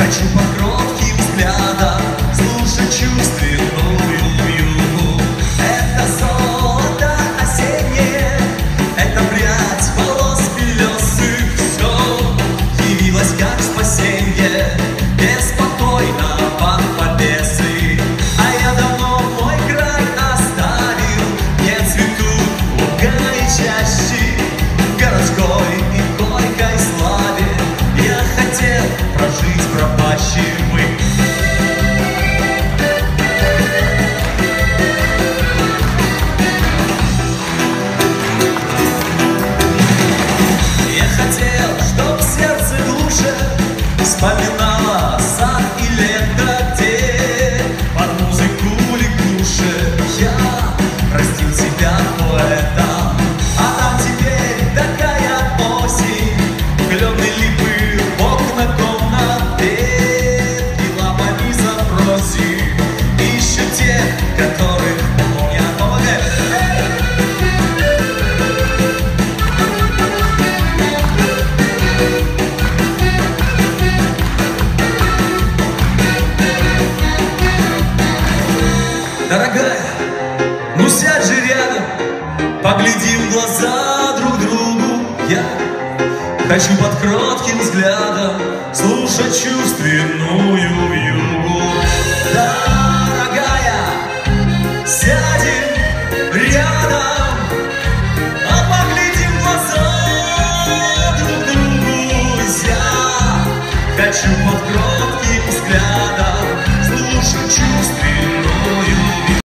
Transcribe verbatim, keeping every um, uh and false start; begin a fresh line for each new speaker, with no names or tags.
Хочу под кротким взглядом слушать чувственную вьюгу. Это золото осеннее, это прядь волос белесых. Все явилось как спасенье, беспокойно под повесой. А я давно мой край оставил, где цветут луга и чащи. В городской и горькой славе я хотел прожить пропащим. Я хотел, чтоб сердце душе вспоминало сад и лето, где под музыку лягуши я простил себя поэтом. А там теперь такая осень, клены липы в окна комнат, ветки лапами запроси, ищут тех, которых помнят. Помогай! Дорогая, ну сядь же рядом, поглядим в глаза друг другу. Я хочу под кротким взглядом слушать чувственную вьюгу. Дорогая, сядем рядом, а поглядим в глаза друг другу. Я хочу под кротким взглядом слушать чувственную